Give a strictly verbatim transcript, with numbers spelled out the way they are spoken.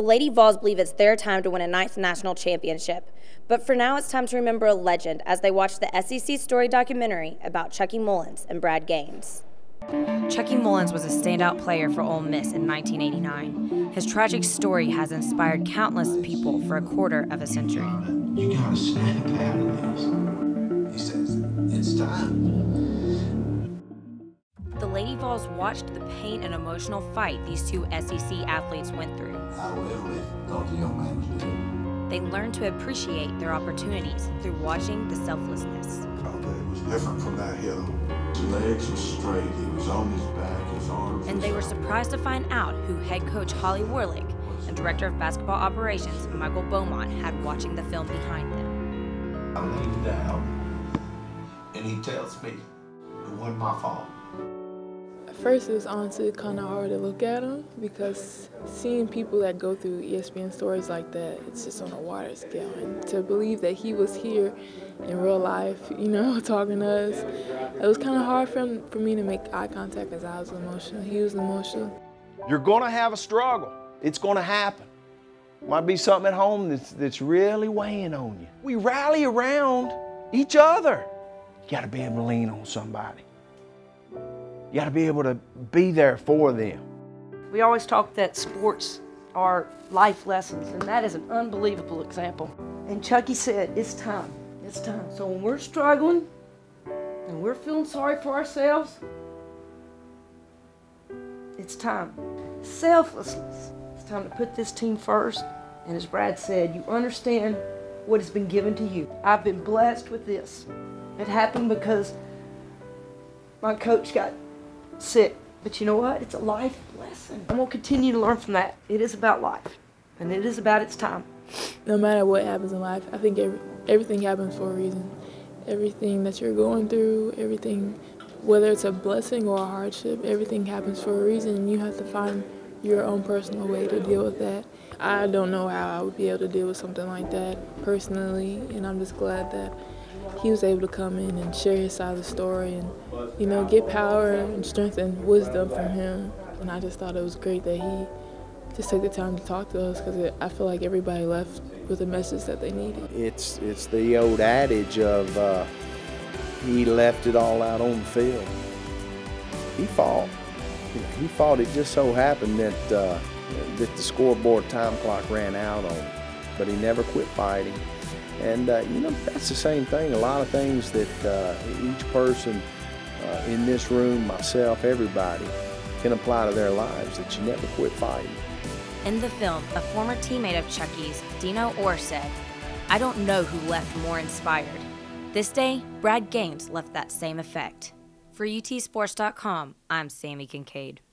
The Lady Vols believe it's their time to win a ninth national championship. But for now, it's time to remember a legend as they watch the S E C Storied documentary about Chucky Mullins and Brad Gaines. Chucky Mullins was a standout player for Ole Miss in nineteen eighty-nine. His tragic story has inspired countless people for a quarter of a century. You gotta snap out of this. He says, it's time. The Lady Vols watched the pain and emotional fight these two S E C athletes went through. I literally thought the young man was dead. They learned to appreciate their opportunities through watching the selflessness. But it was different from that hill. His legs were straight, he was on his back, his arms. And they were surprised to find out who head coach Holly Warlick and director of basketball operations Michael Beaumont had watching the film behind them. I leaned down, and he tells me it wasn't my fault. At first, it was honestly kind of hard to look at him because seeing people that go through E S P N stories like that, it's just on a wider scale. And to believe that he was here in real life, you know, talking to us, it was kind of hard for, him, for me to make eye contact because I was emotional. He was emotional. You're going to have a struggle. It's going to happen. Might be something at home that's, that's really weighing on you. We rally around each other. You got to be able to lean on somebody. You got to be able to be there for them. We always talk that sports are life lessons, and that is an unbelievable example. And Chucky said, it's time, it's time. So when we're struggling and we're feeling sorry for ourselves, it's time. Selflessness. It's time to put this team first. And as Brad said, you understand what has been given to you. I've been blessed with this. It happened because my coach got sick, but you know what? It's a life lesson. I'm gonna continue to learn from that. It is about life, and it is about its time. No matter what happens in life, I think every, everything happens for a reason. Everything that you're going through, everything, whether it's a blessing or a hardship, everything happens for a reason, and you have to find your own personal way to deal with that. I don't know how I would be able to deal with something like that personally, and I'm just glad that he was able to come in and share his side of the story and, you know, get power and strength and wisdom from him. And I just thought it was great that he just took the time to talk to us because I feel like everybody left with a message that they needed. It's, it's the old adage of uh, he left it all out on the field. He fought. He fought. It just so happened that, uh, that the scoreboard time clock ran out on him, but he never quit fighting. And, uh, you know, that's the same thing. A lot of things that uh, each person uh, in this room, myself, everybody, can apply to their lives, that you never quit fighting. In the film, a former teammate of Chucky's, Dino Orr, said, "I don't know who left more inspired. This day, Brad Gaines left that same effect." For U T Sports dot com, I'm Sammy Kincaid.